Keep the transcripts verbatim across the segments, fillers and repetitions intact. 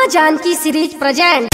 माँ Janaki series present.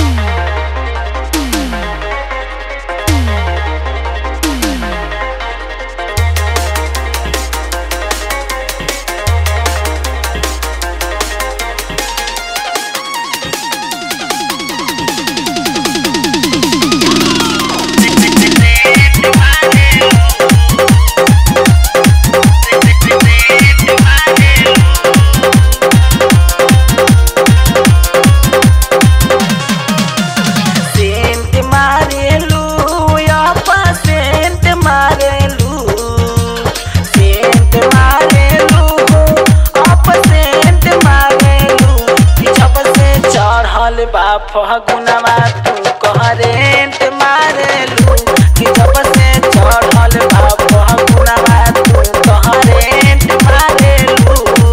फगुनवा तू करेंट मारेलू कि जब से चढ़ल बा फगुनवा तू करेंट मारेलू।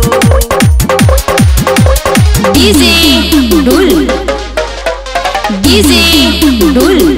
डीजे डुल डीजे डुल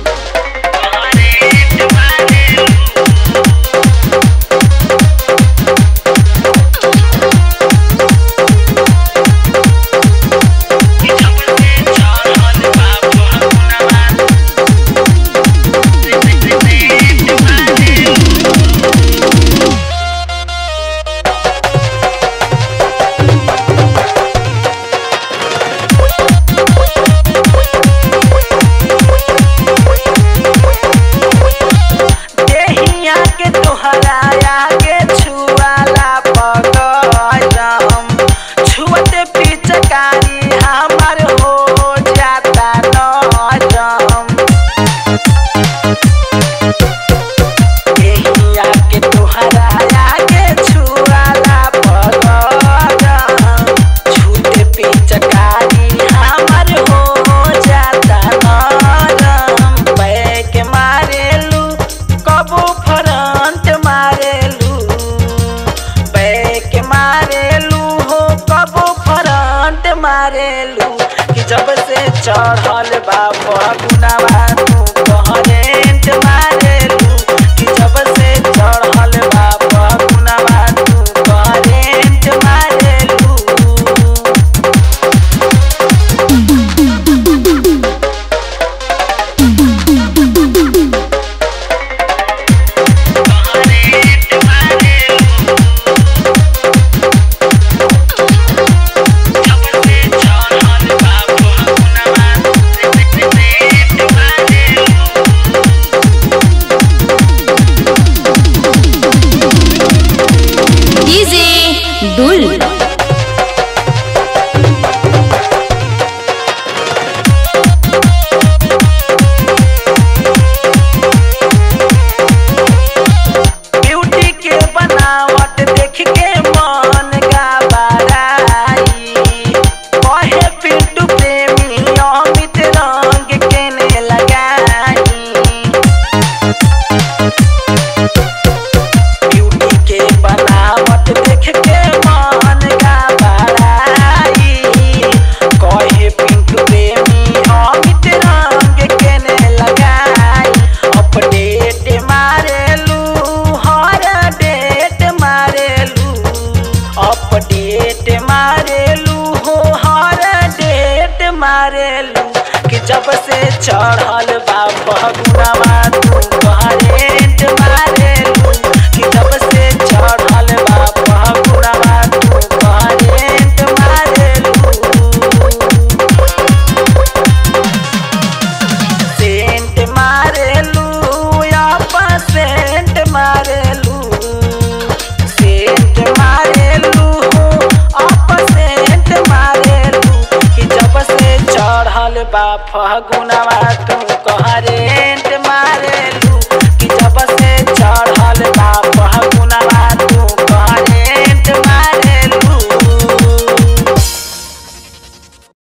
मारेलू कि जब से चढ़ल बा फगुनवा तू करेंट मारेलू कि जब से चढ़ल बा फगुनवा तू करेंट मारेलू। डुल ब्यूटी के बनावट देख के मन घबराई कहे पिंटू प्रेमी अमित रंग केने लगाई। ब्यूटी के बनावट देख के मन घबराई कहे पिंटू प्रेमी अमित रंग केने लगाई। अपडेट मारेलू हर डेट मारेलू अपडेट मारेलू हो हर डेट मारेलू कि जब से चढ़ल बा फगुनवा तू करेंट मारेलू कि जब से चढ़ल बा फगुनवा तू करेंट मारेलू। सेंट मारेलू अपन सेंट मारेलू सेंट मारेलू हो अपन सेंट मारेलू कि जब से चढ़ल बा फगुनवा।